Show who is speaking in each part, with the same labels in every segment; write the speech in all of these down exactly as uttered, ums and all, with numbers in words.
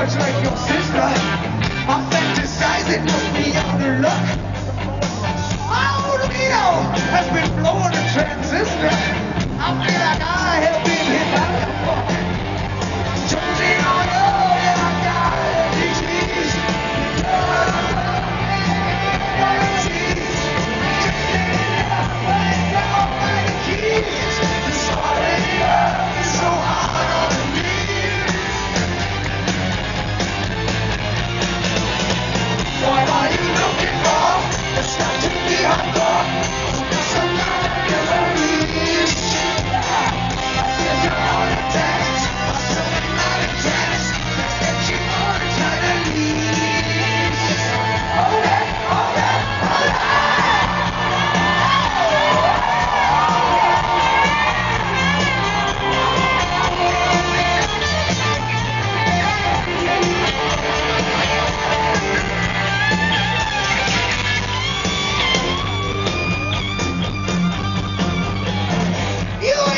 Speaker 1: much like your sister. I fantasize it must be on the luck. My old Leo has been blowing a transistor. I feel like I have been hit by a fuck. Jonesing on up, yeah, I got a disease. So hard on me. What are you looking for? It's not to be hardcore. Somebody memories. If you're on a test, or something not a test, that you want to try to leave. Hold it, hold it, hold it.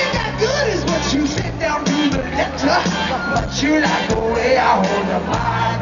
Speaker 1: You said down to the letter, but you like the way I hold the mic.